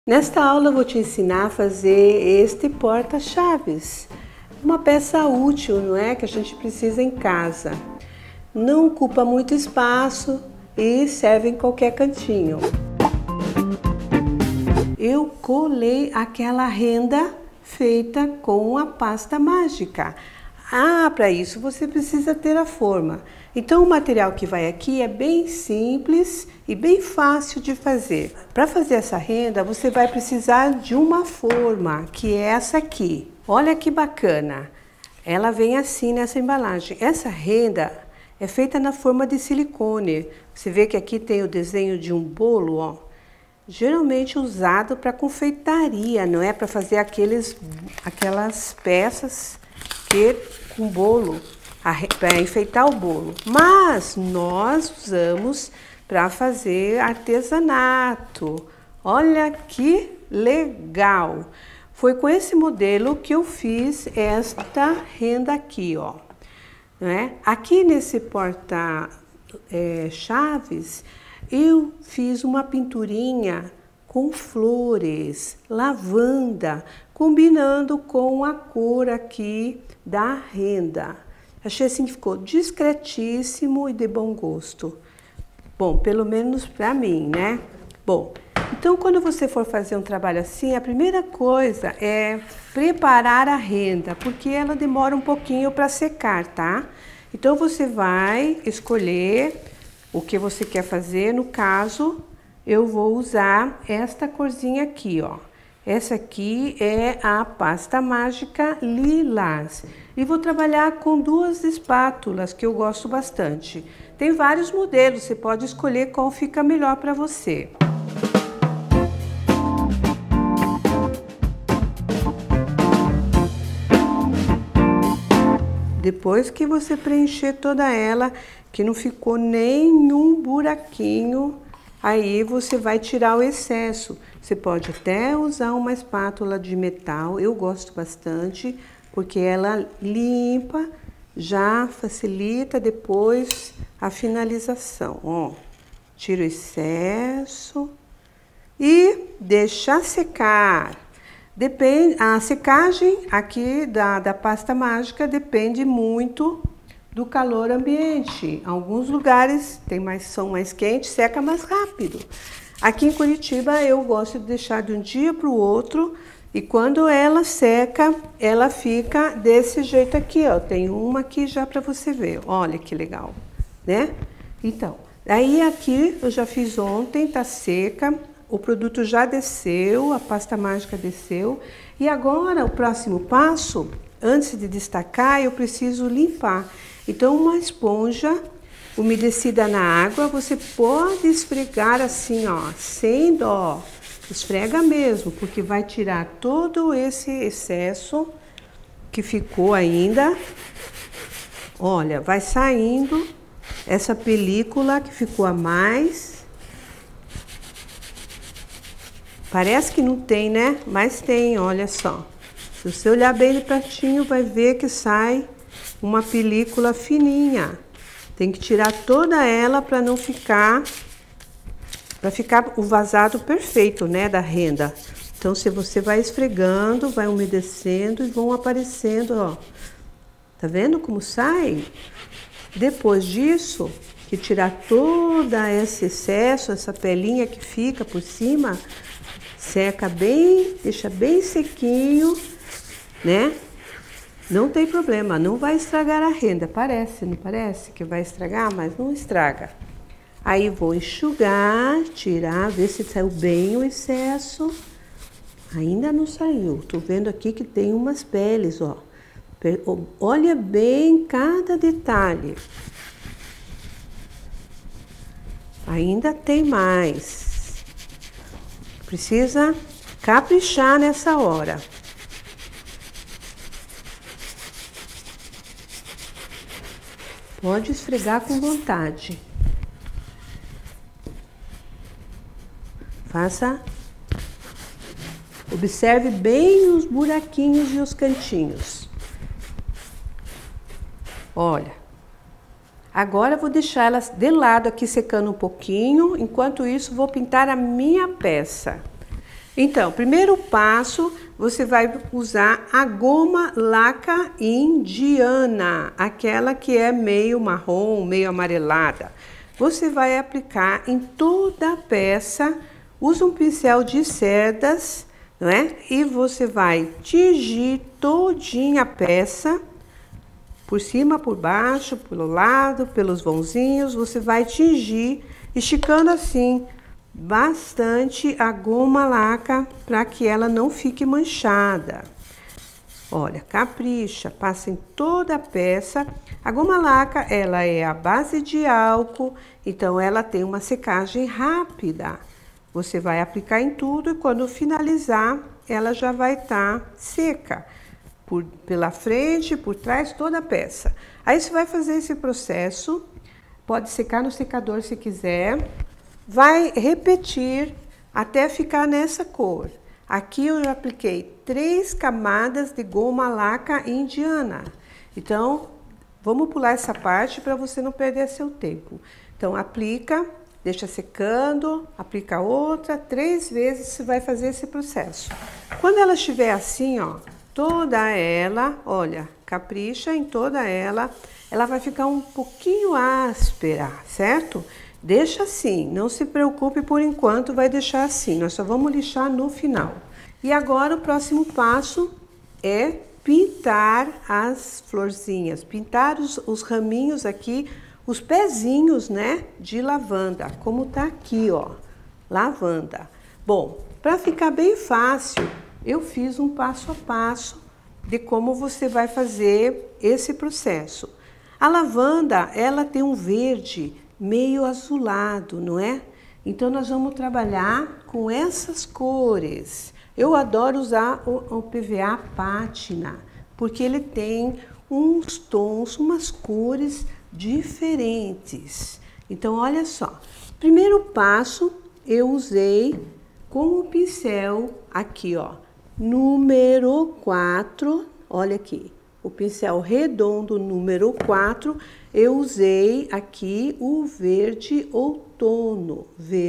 Nesta aula eu vou te ensinar a fazer este porta-chaves. Uma peça útil, não é? Que a gente precisa em casa. Não ocupa muito espaço e serve em qualquer cantinho. Eu colei aquela renda feita com a pasta mágica. Para isso você precisa ter a forma. Então o material que vai aqui é bem simples e bem fácil de fazer. Para fazer essa renda você vai precisar de uma forma, que é essa aqui. Olha que bacana! Ela vem assim nessa embalagem. Essa renda é feita na forma de silicone. Você vê que aqui tem o desenho de um bolo, ó. Geralmente usado para confeitaria, não é? Para fazer aquelas peças com bolo, para enfeitar o bolo. Mas nós usamos para fazer artesanato. Olha que legal! Foi com esse modelo que eu fiz esta renda aqui, ó. Né? Aqui nesse porta-chaves, eu fiz uma pinturinha com flores, lavanda, combinando com a cor aqui da renda. Achei assim que ficou discretíssimo e de bom gosto. Bom, pelo menos para mim, né? Bom, então quando você for fazer um trabalho assim, a primeira coisa é preparar a renda, porque ela demora um pouquinho para secar, tá? Então você vai escolher o que você quer fazer. No caso, eu vou usar esta corzinha aqui, ó. Essa aqui é a pasta mágica lilás. E vou trabalhar com duas espátulas que eu gosto bastante. Tem vários modelos, você pode escolher qual fica melhor para você. Depois que você preencher toda ela, que não ficou nenhum buraquinho, aí você vai tirar o excesso. Você pode até usar uma espátula de metal, eu gosto bastante, porque ela limpa, já facilita depois a finalização. Ó, tira o excesso e deixa secar. A secagem aqui da pasta mágica depende muito do calor ambiente. Alguns lugares são mais quentes, seca mais rápido. Aqui em Curitiba eu gosto de deixar de um dia para o outro, e quando ela seca, ela fica desse jeito aqui, ó. Tem uma aqui já para você ver. Olha que legal, né? Então, aí aqui eu já fiz ontem, tá seca. O produto já desceu, a pasta mágica desceu. E agora o próximo passo, antes de destacar, eu preciso limpar. Então uma esponja umedecida na água, você pode esfregar assim, ó, sem dó. Esfrega mesmo, porque vai tirar todo esse excesso que ficou ainda. Olha, vai saindo essa película que ficou a mais. Parece que não tem, né? Mas tem, olha só. Se você olhar bem no pratinho, vai ver que sai uma película fininha. Tem que tirar toda ela para não ficar... Para ficar o vazado perfeito, né, da renda. Então, se você vai esfregando, vai umedecendo e vão aparecendo, ó. Tá vendo como sai? Depois disso, que tirar todo esse excesso, essa pelinha que fica por cima... Seca bem, deixa bem sequinho, né? Não tem problema, não vai estragar a renda. Parece, não parece que vai estragar, mas não estraga. Aí vou enxugar, tirar, ver se saiu bem o excesso. Ainda não saiu. Tô vendo aqui que tem umas peles, ó. Olha bem cada detalhe. Ainda tem mais. Precisa caprichar nessa hora. Pode esfregar com vontade. Observe bem os buraquinhos e os cantinhos. Olha. Agora eu vou deixar elas de lado aqui secando um pouquinho. Enquanto isso, vou pintar a minha peça. Então, primeiro passo, você vai usar a goma laca indiana, aquela que é meio marrom, meio amarelada. Você vai aplicar em toda a peça, usa um pincel de cerdas, não é? E você vai tingir todinha a peça, por cima, por baixo, pelo lado, pelos vãozinhos, você vai tingir, esticando assim bastante a goma laca para que ela não fique manchada. Olha, capricha, passa em toda a peça. A goma laca, ela é a base de álcool, então ela tem uma secagem rápida. Você vai aplicar em tudo e quando finalizar, ela já vai estar seca. Pela frente, por trás, toda a peça. Aí você vai fazer esse processo, pode secar no secador se quiser. Vai repetir até ficar nessa cor. Aqui eu já apliquei 3 camadas de goma laca indiana. Então, vamos pular essa parte para você não perder seu tempo. Então, aplica, deixa secando, aplica outra, 3 vezes você vai fazer esse processo. Quando ela estiver assim, ó, toda ela, olha, capricha em toda ela vai ficar um pouquinho áspera, certo? Deixa assim, não se preocupe por enquanto, vai deixar assim, nós só vamos lixar no final. E agora o próximo passo é pintar as florzinhas, pintar os raminhos aqui, os pezinhos, né, de lavanda, como tá aqui, ó, lavanda. Bom, para ficar bem fácil, eu fiz um passo a passo de como você vai fazer esse processo. A lavanda, ela tem um verde meio azulado, não é? Então, nós vamos trabalhar com essas cores. Eu adoro usar o PVA pátina, porque ele tem uns tons, umas cores diferentes. Então, olha só. Primeiro passo, eu usei com o pincel aqui, ó, número 4, olha aqui. O pincel redondo número 4, eu usei aqui o verde outono,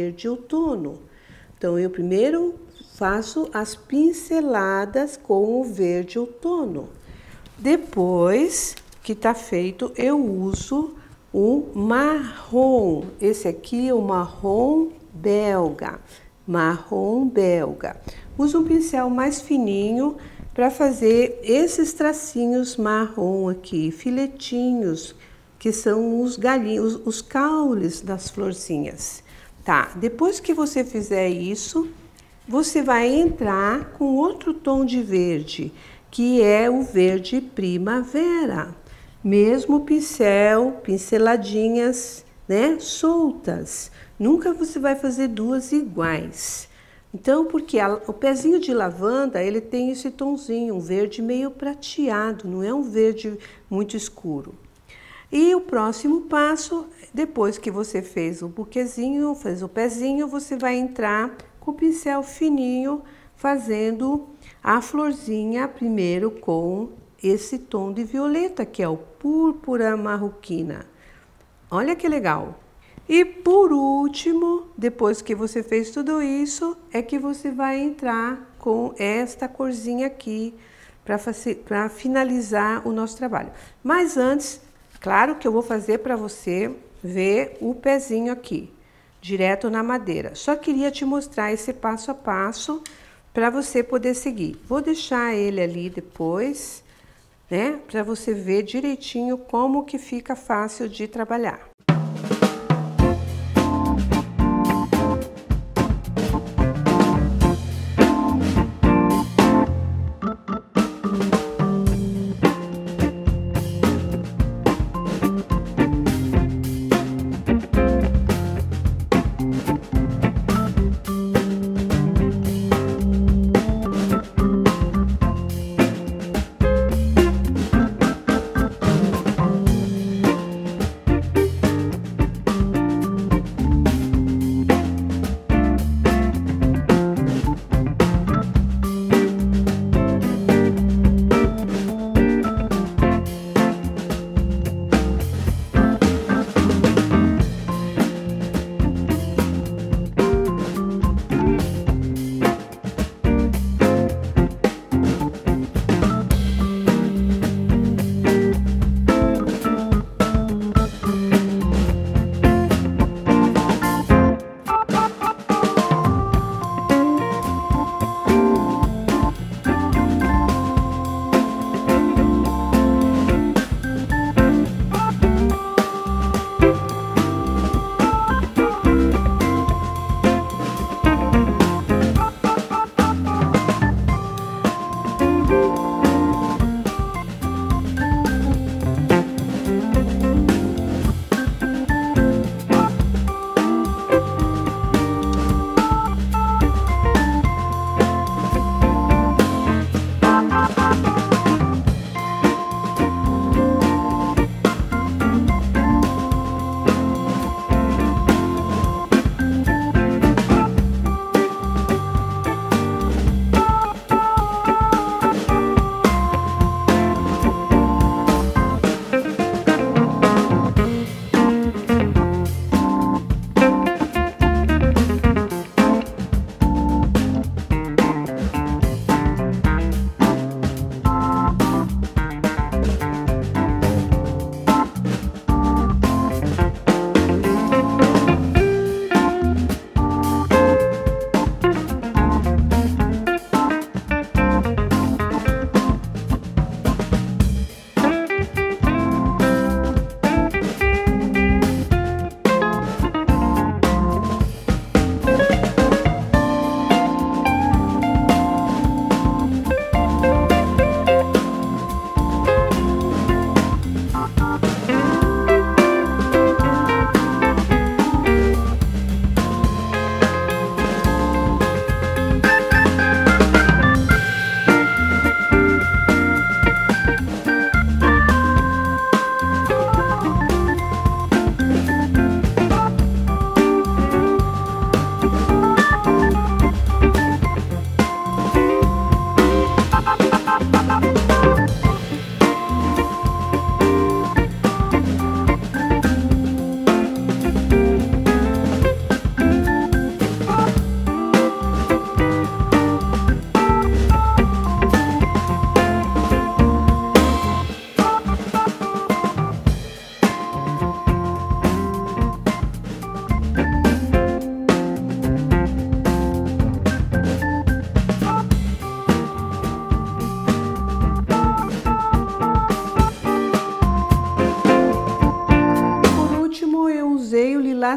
Então, eu primeiro faço as pinceladas com o verde outono. Depois que tá feito, eu uso o marrom. Esse aqui é o marrom belga. Uso um pincel mais fininho para fazer esses tracinhos marrom aqui, filetinhos, que são os galinhos, os caules das florzinhas. Tá, depois que você fizer isso, você vai entrar com outro tom de verde, que é o verde primavera. Mesmo pincel, pinceladinhas, né, soltas. Nunca você vai fazer duas iguais. Então, porque o pezinho de lavanda, ele tem esse tonzinho, um verde meio prateado, não é um verde muito escuro. E o próximo passo, depois que você fez o buquezinho, fez o pezinho, você vai entrar com o pincel fininho, fazendo a florzinha primeiro com esse tom de violeta, que é o púrpura marroquina. Olha que legal! E por último, depois que você fez tudo isso, é que você vai entrar com esta corzinha aqui para finalizar o nosso trabalho. Mas antes, claro que eu vou fazer para você ver o pezinho aqui, direto na madeira. Só queria te mostrar esse passo a passo para você poder seguir. Vou deixar ele ali depois, né, para você ver direitinho como que fica fácil de trabalhar.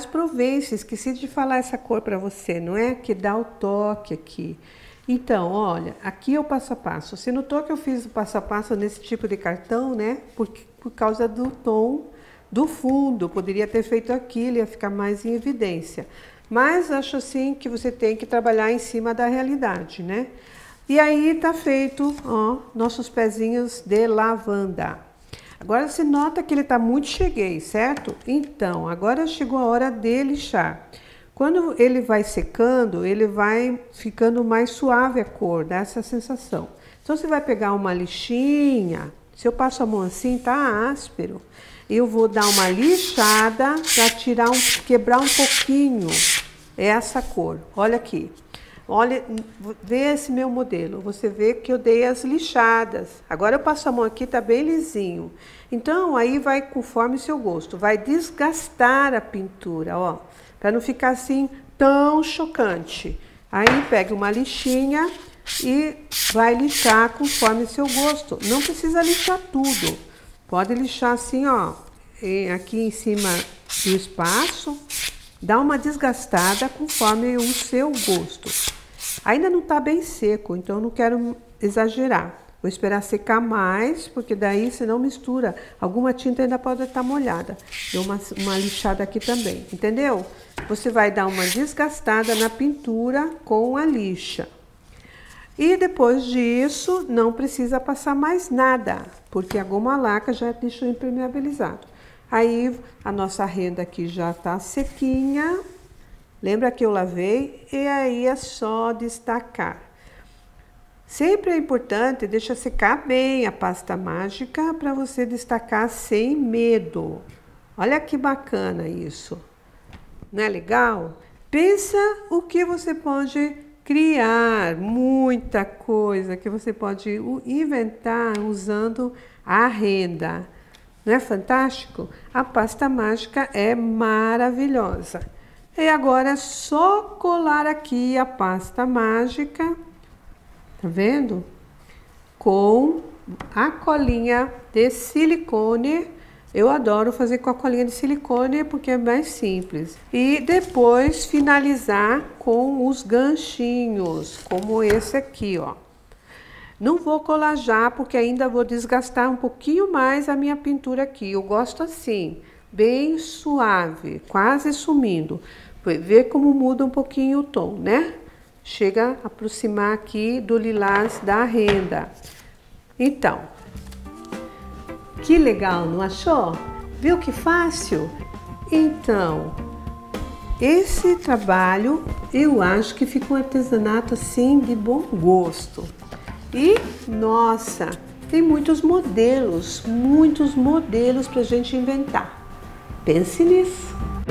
Lilás Provence, esqueci de falar essa cor para você, não é? Que dá o toque aqui. Então, olha, aqui é o passo a passo. Você notou que eu fiz o passo a passo nesse tipo de cartão, né? Por causa do tom do fundo. Poderia ter feito aquilo, ia ficar mais em evidência. Mas acho assim que você tem que trabalhar em cima da realidade, né? E aí tá feito, ó, nossos pezinhos de lavanda. Agora você nota que ele tá muito cheguei, certo? Então, agora chegou a hora de lixar. Quando ele vai secando, ele vai ficando mais suave a cor, dá essa sensação. Então você vai pegar uma lixinha, se eu passo a mão assim, tá áspero. Eu vou dar uma lixada para quebrar um pouquinho essa cor. Olha aqui. Olha, vê esse meu modelo. Você vê que eu dei as lixadas. Agora eu passo a mão aqui, tá bem lisinho. Então aí vai conforme o seu gosto. Vai desgastar a pintura, ó, para não ficar assim tão chocante. Aí pega uma lixinha e vai lixar conforme o seu gosto. Não precisa lixar tudo. Pode lixar assim, ó, aqui em cima do espaço, dá uma desgastada conforme o seu gosto. Ainda não tá bem seco, então eu não quero exagerar. Vou esperar secar mais, porque daí senão mistura. Alguma tinta ainda pode estar molhada. Deu uma lixada aqui também, entendeu? Você vai dar uma desgastada na pintura com a lixa. E depois disso, não precisa passar mais nada, porque a goma laca já deixou impermeabilizado. Aí, a nossa renda aqui já tá sequinha. Lembra que eu lavei? E aí é só destacar. Sempre é importante deixar secar bem a pasta mágica para você destacar sem medo. Olha que bacana isso. Não é legal? Pensa o que você pode criar, muita coisa que você pode inventar usando a renda. Não é fantástico? A pasta mágica é maravilhosa. E agora é só colar aqui a pasta mágica, tá vendo? Com a colinha de silicone. Eu adoro fazer com a colinha de silicone porque é mais simples. E depois finalizar com os ganchinhos, como esse aqui, ó. Não vou colar já porque ainda vou desgastar um pouquinho mais a minha pintura aqui. Eu gosto assim, bem suave, quase sumindo. Vê como muda um pouquinho o tom, né? Chega a aproximar aqui do lilás da renda. Então, que legal, não achou? Viu que fácil? Então, esse trabalho eu acho que fica um artesanato assim de bom gosto. E, nossa, tem muitos modelos pra gente inventar. Pense nisso.